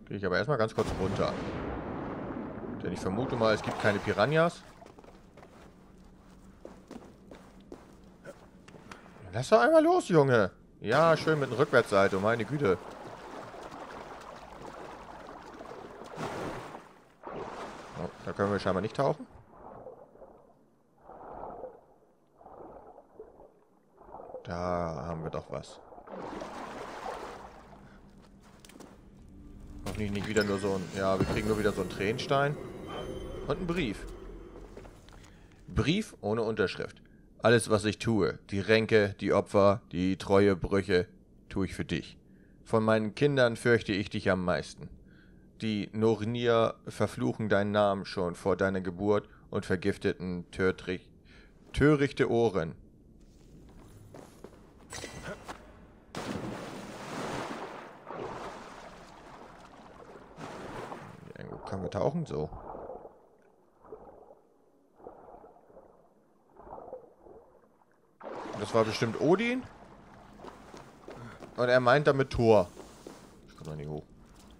Gehe ich aber erstmal ganz kurz runter. Denn ich vermute mal, es gibt keine Piranhas. Lass doch einmal los, Junge. Ja, schön mit dem Rückwärtssalto, meine Güte. Oh, da können wir scheinbar nicht tauchen. Da haben wir doch was. Hoffentlich nicht wieder nur so ein... Ja, wir kriegen nur wieder so einen Tränenstein. Und einen Brief. Brief ohne Unterschrift. Alles, was ich tue, die Ränke, die Opfer, die Treuebrüche, tue ich für dich. Von meinen Kindern fürchte ich dich am meisten. Die Nornir verfluchen deinen Namen schon vor deiner Geburt und vergifteten törichte Ohren. Irgendwo können wir tauchen? So. Das war bestimmt Odin. Und er meint damit Thor. Ich komme noch nicht hoch.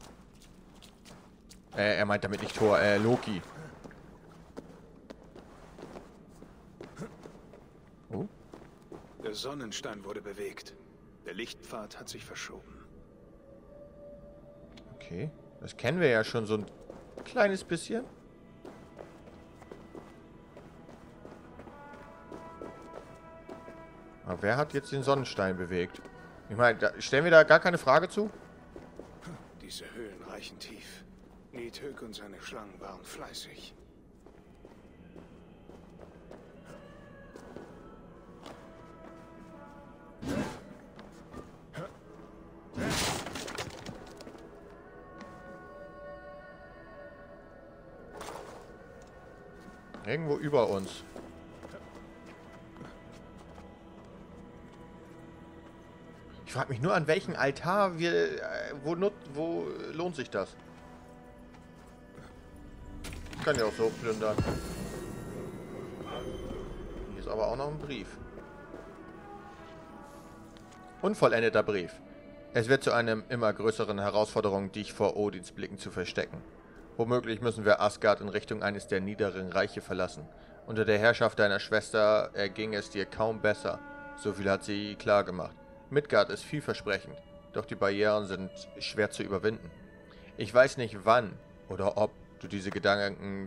Er meint damit nicht Thor, Loki. Oh. Der Sonnenstein wurde bewegt. Der Lichtpfad hat sich verschoben. Okay. Das kennen wir ja schon so ein kleines bisschen. Aber wer hat jetzt den Sonnenstein bewegt? Ich meine, stellen wir da gar keine Frage zu? Diese Höhlen reichen tief. Nidhögg und seine Schlangen waren fleißig. Irgendwo über uns. Ich frage mich nur, an welchem Altar wir... wo lohnt sich das? Ich kann ja auch so plündern. Hier ist aber auch noch ein Brief. Unvollendeter Brief. Es wird zu einer immer größeren Herausforderung, dich vor Odins Blicken zu verstecken. Womöglich müssen wir Asgard in Richtung eines der niederen Reiche verlassen. Unter der Herrschaft deiner Schwester erging es dir kaum besser. So viel hat sie klar gemacht. Midgard ist vielversprechend, doch die Barrieren sind schwer zu überwinden. Ich weiß nicht wann oder ob du diese Gedanken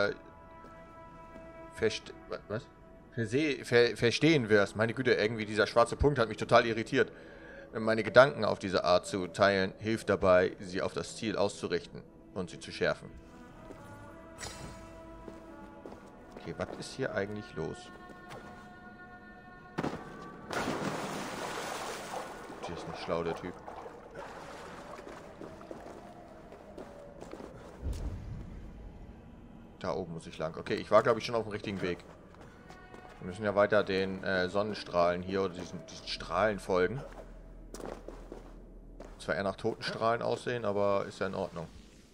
verstehen wirst. Meine Güte, irgendwie dieser schwarze Punkt hat mich total irritiert. Meine Gedanken auf diese Art zu teilen, hilft dabei, sie auf das Ziel auszurichten und sie zu schärfen. Okay, was ist hier eigentlich los? Der ist nicht schlau, der Typ. Da oben muss ich lang. Okay, ich war, glaube ich, schon auf dem richtigen Weg. Wir müssen ja weiter den Sonnenstrahlen hier oder diesen Strahlen folgen. Zwar eher nach Totenstrahlen aussehen, aber ist ja in Ordnung.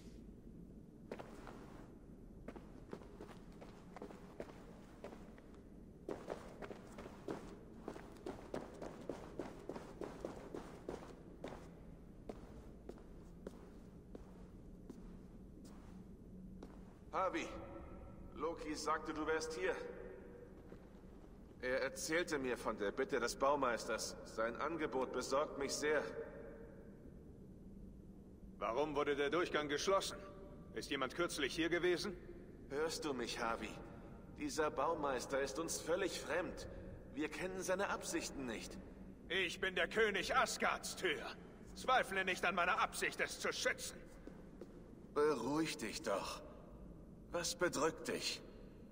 Havi, Loki sagte, du wärst hier. Er erzählte mir von der Bitte des Baumeisters. Sein Angebot besorgt mich sehr. Warum wurde der Durchgang geschlossen? Ist jemand kürzlich hier gewesen? Hörst du mich, Havi? Dieser Baumeister ist uns völlig fremd. Wir kennen seine Absichten nicht. Ich bin der König Asgards, Tyr. Zweifle nicht an meiner Absicht, es zu schützen. Beruhig dich doch. Was bedrückt dich?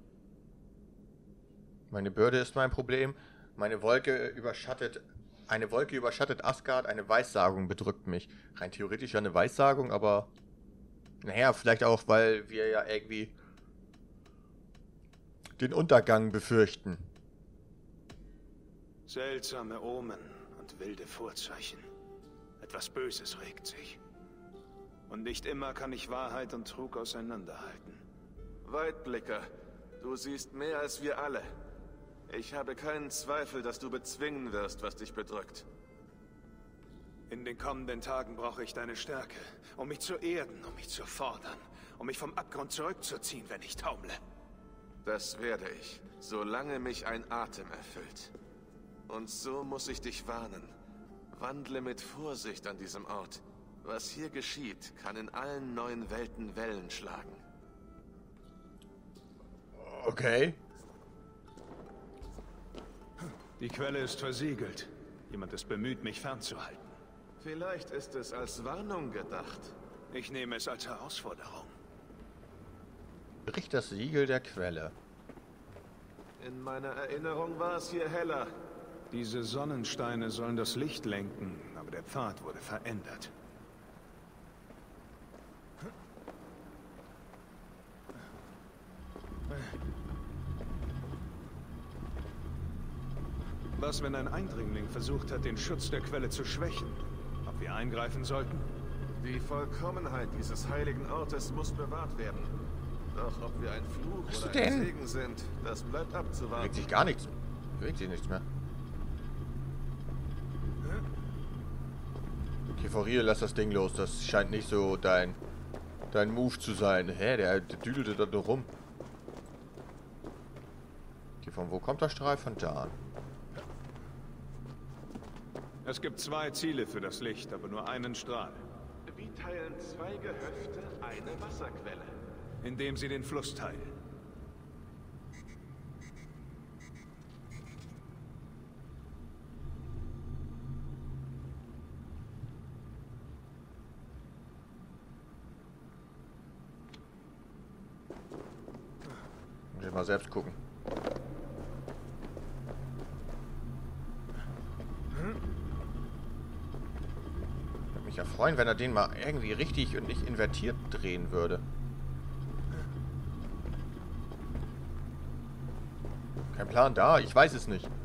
Meine Bürde ist mein Problem. Eine Wolke überschattet Asgard. Eine Weissagung bedrückt mich. Rein theoretisch ja eine Weissagung, aber... Naja, vielleicht auch, weil wir ja irgendwie... den Untergang befürchten. Seltsame Omen und wilde Vorzeichen. Etwas Böses regt sich. Und nicht immer kann ich Wahrheit und Trug auseinanderhalten. Weitblicker, du siehst mehr als wir alle. Ich habe keinen Zweifel, dass du bezwingen wirst, was dich bedrückt. In den kommenden Tagen brauche ich deine Stärke, um mich zu erden, um mich zu fordern, um mich vom Abgrund zurückzuziehen, wenn ich taumle. Das werde ich, solange mich ein Atem erfüllt. Und so muss ich dich warnen. Wandle mit Vorsicht an diesem Ort. Was hier geschieht, kann in allen neuen Welten Wellen schlagen. Okay. Die Quelle ist versiegelt. Jemand ist bemüht, mich fernzuhalten. Vielleicht ist es als Warnung gedacht. Ich nehme es als Herausforderung. Bricht das Siegel der Quelle. In meiner Erinnerung war es hier heller. Diese Sonnensteine sollen das Licht lenken, aber der Pfad wurde verändert. Was, wenn ein Eindringling versucht hat, den Schutz der Quelle zu schwächen? Ob wir eingreifen sollten? Die Vollkommenheit dieses heiligen Ortes muss bewahrt werden. Doch ob wir ein Fluch oder ein Segen sind, das bleibt abzuwarten. Bewegt sich gar nichts. Bewegt sich nichts mehr. Keforier, lass das Ding los. Das scheint nicht so dein Move zu sein. Hä, der düdelte da nur rum. Okay, von wo kommt der Strahl? Von da. Es gibt 2 Ziele für das Licht, aber nur einen Strahl. Wie teilen 2 Gehöfte eine Wasserquelle? Indem sie den Fluss teilen. Muss ich mal selbst gucken. Würde mich ja freuen, wenn er den mal irgendwie richtig und nicht invertiert drehen würde. Kein Plan da, ich weiß es nicht.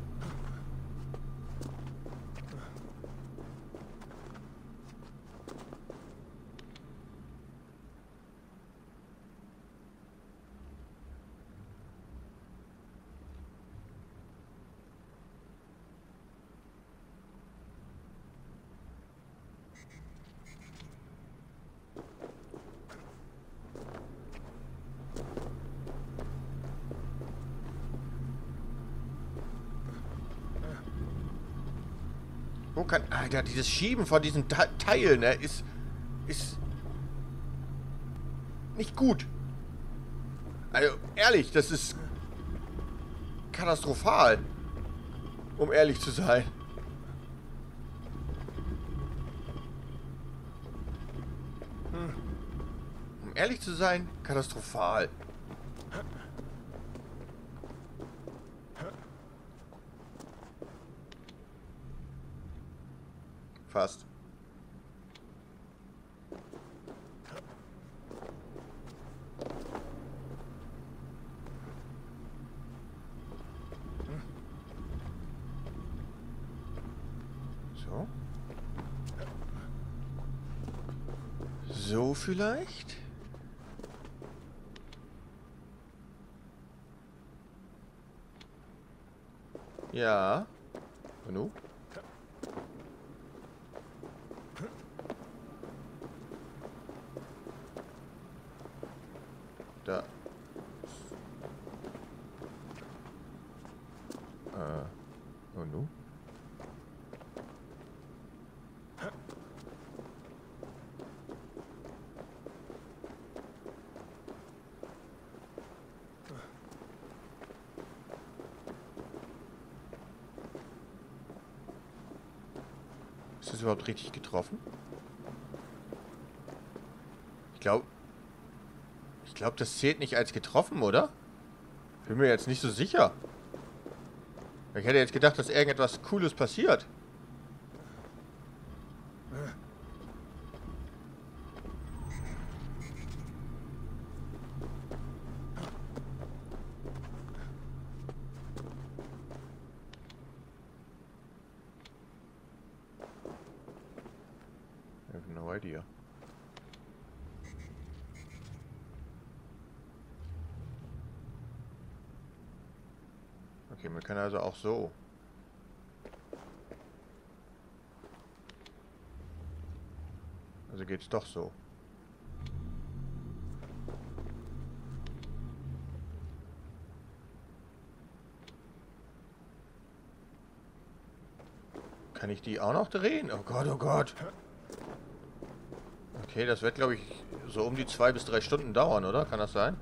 Wo kann... Alter, dieses Schieben von diesen Teilen, ne, ist nicht gut. Also, ehrlich, das ist katastrophal. Um ehrlich zu sein. Um ehrlich zu sein, katastrophal. Fast. So. So vielleicht? Ja. Genug? Da. Und nun? Ist das überhaupt richtig getroffen? Ich glaube, das zählt nicht als getroffen, oder? Bin mir jetzt nicht so sicher. Ich hätte jetzt gedacht, dass irgendetwas Cooles passiert. I have no idea. Okay, man kann also auch so. Also geht's doch so. Kann ich die auch noch drehen? Oh Gott, oh Gott. Okay, das wird, glaube ich, so um die 2 bis 3 Stunden dauern, oder? Kann das sein?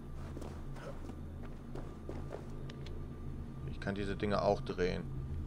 Ich kann diese Dinge auch drehen.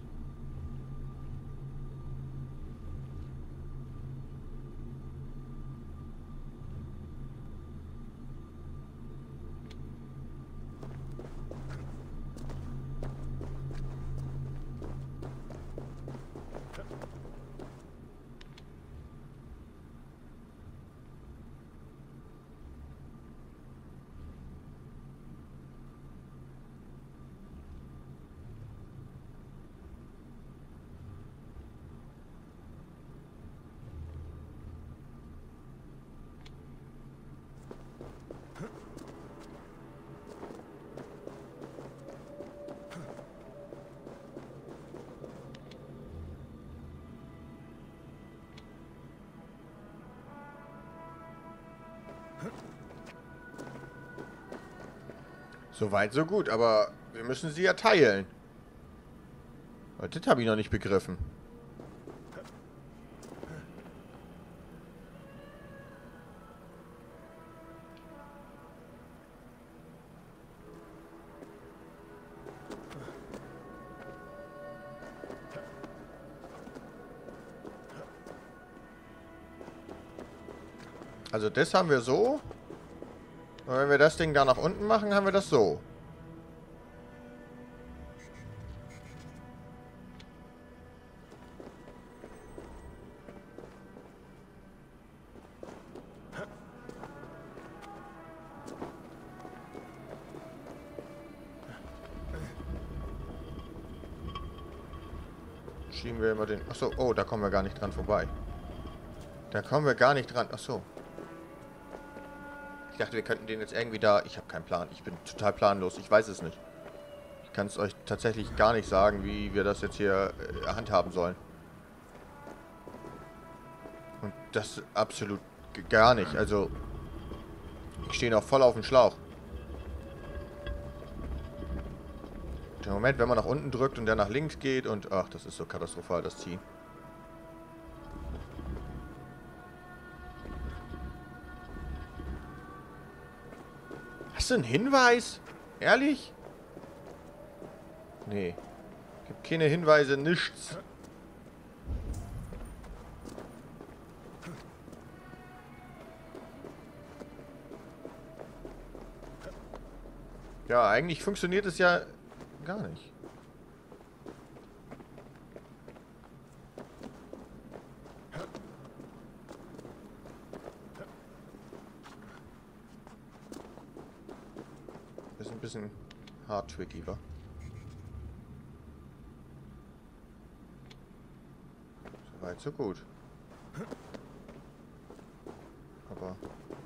Soweit, so gut, aber wir müssen sie ja teilen. Das habe ich noch nicht begriffen. Also das haben wir so. Und wenn wir das Ding da nach unten machen, haben wir das so. Schieben wir immer den... Achso, oh, da kommen wir gar nicht dran vorbei. Da kommen wir gar nicht dran. Achso. Ich dachte, wir könnten den jetzt irgendwie da... Ich habe keinen Plan. Ich bin total planlos. Ich weiß es nicht. Ich kann es euch tatsächlich gar nicht sagen, wie wir das jetzt hier handhaben sollen. Und das absolut gar nicht. Also, ich stehe noch voll auf dem Schlauch. Der Moment, wenn man nach unten drückt und der nach links geht und... Ach, das ist so katastrophal, das Ziehen. Hast du einen Hinweis? Ehrlich? Nee. Gibt keine Hinweise, nichts. Ja, eigentlich funktioniert es ja gar nicht. Ist ein bisschen hart tricky, wa? Soweit, so gut. Aber...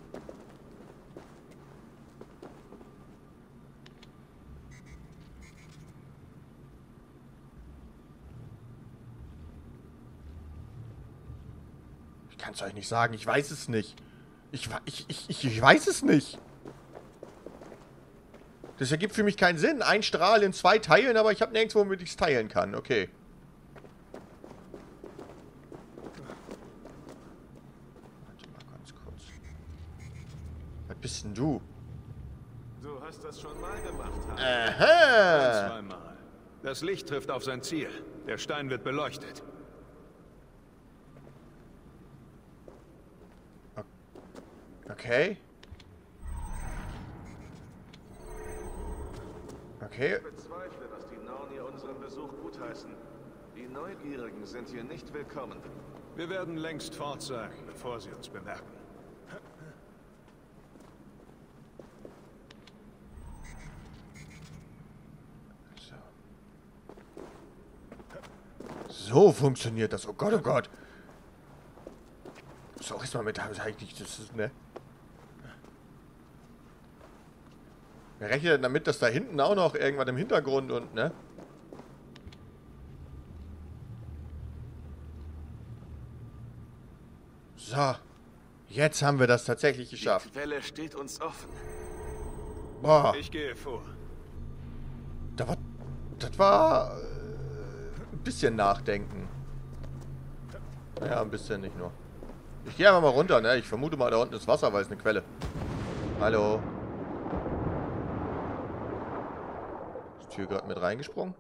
Ich kann es euch nicht sagen, ich weiß es nicht. Ich weiß es nicht. Das ergibt für mich keinen Sinn. Ein Strahl in 2 Teilen, aber ich habe nirgendwo, womit ich es teilen kann. Okay. Warte mal ganz kurz. Was bist denn du? Du hast das schon mal gemacht, Harry. Aha! Zweimal. Das Licht trifft auf sein Ziel. Der Stein wird beleuchtet. Okay. Okay. Ich bezweifle, dass die Narnier unseren Besuch gutheißen. Die Neugierigen sind hier nicht willkommen. Wir werden längst fort sein, bevor sie uns bemerken. So funktioniert das. Oh Gott, oh Gott. So, erstmal mit das ist, ne? Wer rechnet denn damit, dass da hinten auch noch irgendwas im Hintergrund und, ne? So. Jetzt haben wir das tatsächlich Die geschafft. Quelle steht uns offen. Boah, Ich gehe vor. das war ein bisschen nachdenken. Naja, ein bisschen nicht nur. Ich gehe einfach mal runter, ne? Ich vermute mal, da unten ist Wasser, weil es eine Quelle. Hallo. Ist die Tür gerade mit reingesprungen?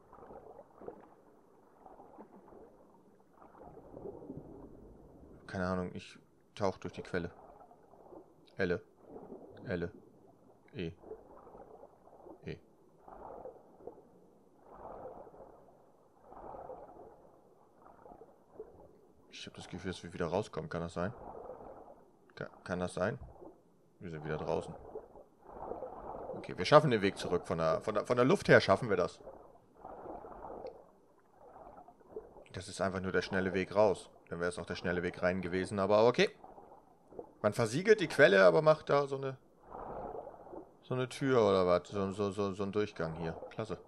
Keine Ahnung, ich tauche durch die Quelle. Elle. Elle. E. E. Ich habe das Gefühl, dass wir wieder rauskommen. Kann das sein? Kann das sein? Wir sind wieder draußen. Okay, wir schaffen den Weg zurück. Von der Luft her schaffen wir das. Das ist einfach nur der schnelle Weg raus. Dann wäre es auch der schnelle Weg rein gewesen, aber okay. Man versiegelt die Quelle, aber macht da so eine Tür oder was. So ein Durchgang hier. Klasse.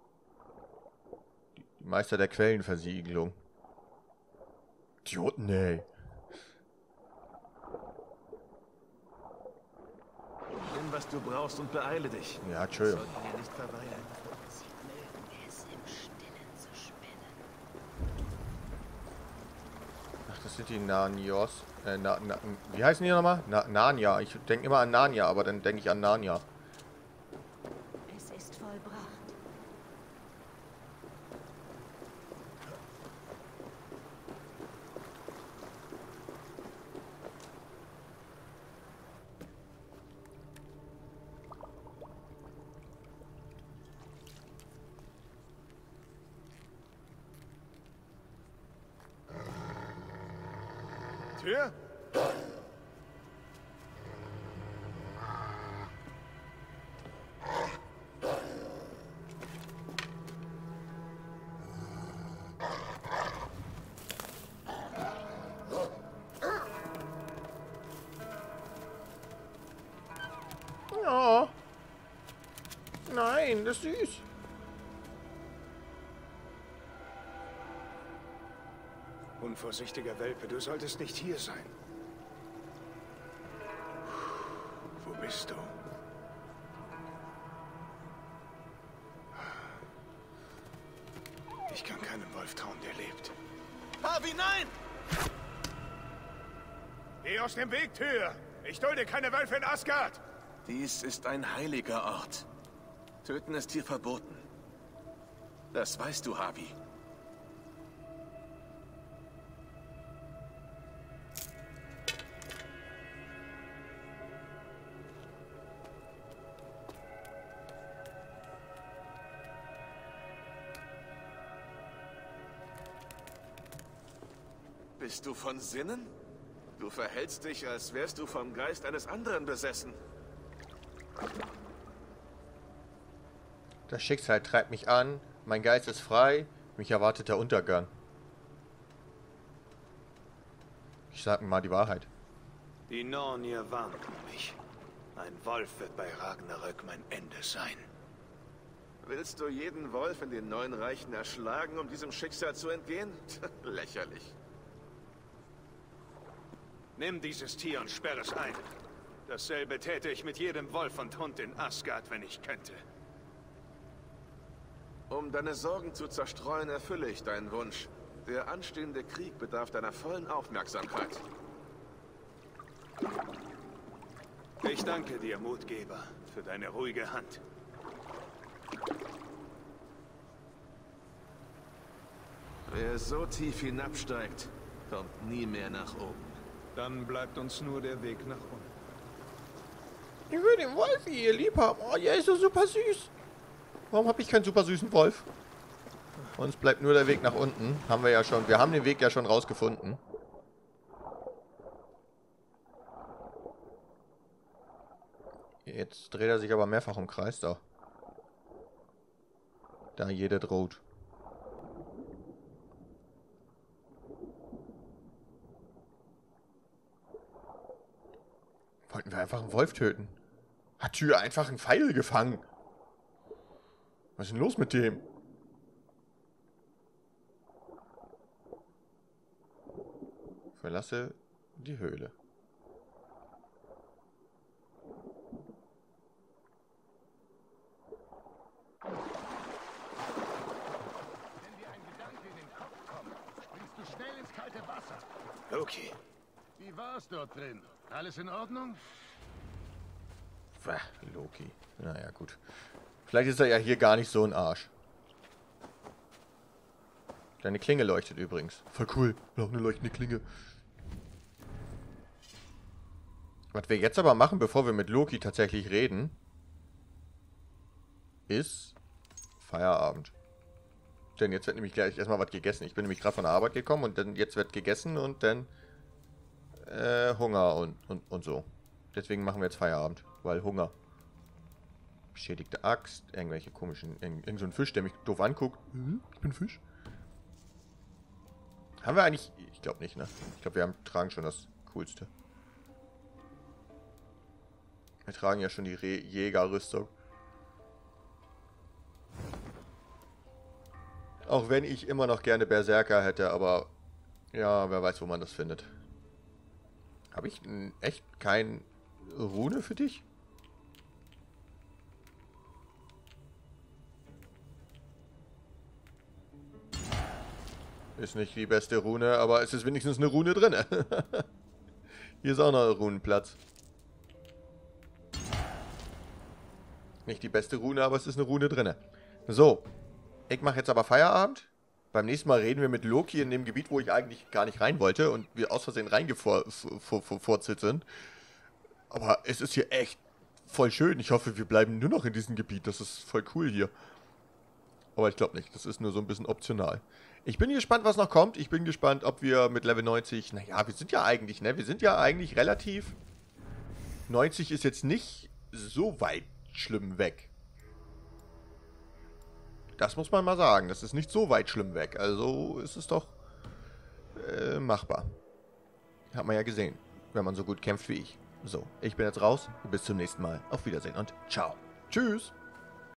Die Meister der Quellenversiegelung. Idioten, ey. Nimm, was du brauchst und beeile dich. Ja, Entschuldigung. Sollten wir nicht verweilen. Sie mögen es, im Stillen zu spinnen. Ach, das sind die Narnios. Wie heißen die nochmal? Narnia. Ich denke immer an Narnia, aber dann denke ich an Narnia. Es ist vollbracht. Tür? Ja. Nein, das ist süß. Unvorsichtiger Welpe, du solltest nicht hier sein. Wo bist du? Ich kann keinem Wolf trauen, der lebt. Harvey, nein! Geh aus dem Weg, Tür! Ich dulde keine Wölfe in Asgard! Dies ist ein heiliger Ort. Töten ist hier verboten. Das weißt du, Harvey. Bist du von Sinnen? Du verhältst dich, als wärst du vom Geist eines anderen besessen. Das Schicksal treibt mich an, mein Geist ist frei, mich erwartet der Untergang. Ich sag mal die Wahrheit. Die Nornir warnten mich. Ein Wolf wird bei Ragnarök mein Ende sein. Willst du jeden Wolf in den neuen Reichen erschlagen, um diesem Schicksal zu entgehen? Lächerlich. Nimm dieses Tier und sperre es ein. Dasselbe täte ich mit jedem Wolf und Hund in Asgard, wenn ich könnte. Um deine Sorgen zu zerstreuen, erfülle ich deinen Wunsch. Der anstehende Krieg bedarf deiner vollen Aufmerksamkeit. Ich danke dir, Mutgeber, für deine ruhige Hand. Wer so tief hinabsteigt, kommt nie mehr nach oben. Dann bleibt uns nur der Weg nach unten. Ich will den Wolf hier lieb haben. Oh, der ist so super süß. Warum habe ich keinen super süßen Wolf? Uns bleibt nur der Weg nach unten. Haben wir ja schon. Wir haben den Weg ja schon rausgefunden. Jetzt dreht er sich aber mehrfach im Kreis da. Da jeder droht. Wollten wir einfach einen Wolf töten? Hat Tür einfach einen Pfeil gefangen? Was ist denn los mit dem? Verlasse die Höhle. Loki. Wie war's dort drin? Alles in Ordnung? Loki. Naja, gut. Vielleicht ist er ja hier gar nicht so ein Arsch. Deine Klinge leuchtet übrigens. Voll cool. Noch eine leuchtende Klinge. Was wir jetzt aber machen, bevor wir mit Loki tatsächlich reden, ist Feierabend. Denn jetzt wird nämlich gleich erstmal was gegessen. Ich bin nämlich gerade von der Arbeit gekommen und dann jetzt wird gegessen und dann Hunger und so. Deswegen machen wir jetzt Feierabend, weil Hunger. Beschädigte Axt, irgendwelche komischen, irgend so ein Fisch, der mich doof anguckt. Ich bin Fisch. Haben wir eigentlich, ich glaube nicht, ne? Ich glaube, wir tragen schon das Coolste. Wir tragen ja schon die Jägerrüstung. Auch wenn ich immer noch gerne Berserker hätte, aber ja, wer weiß, wo man das findet. Habe ich echt kein Rune für dich? Ist nicht die beste Rune, aber es ist wenigstens eine Rune drin. Hier ist auch noch ein Runenplatz. Nicht die beste Rune, aber es ist eine Rune drin. So, ich mache jetzt aber Feierabend. Beim nächsten Mal reden wir mit Loki in dem Gebiet, wo ich eigentlich gar nicht rein wollte und wir aus Versehen reingefurzelt sind. Aber es ist hier echt voll schön. Ich hoffe, wir bleiben nur noch in diesem Gebiet. Das ist voll cool hier. Aber ich glaube nicht. Das ist nur so ein bisschen optional. Ich bin gespannt, was noch kommt. Ich bin gespannt, ob wir mit Level 90... Naja, wir sind ja eigentlich, ne? Wir sind ja eigentlich relativ... 90 ist jetzt nicht so weit schlimm weg. Das muss man mal sagen. Das ist nicht so weit schlimm weg. Also ist es doch machbar. Hat man ja gesehen, wenn man so gut kämpft wie ich. So, ich bin jetzt raus. Bis zum nächsten Mal. Auf Wiedersehen und ciao. Tschüss.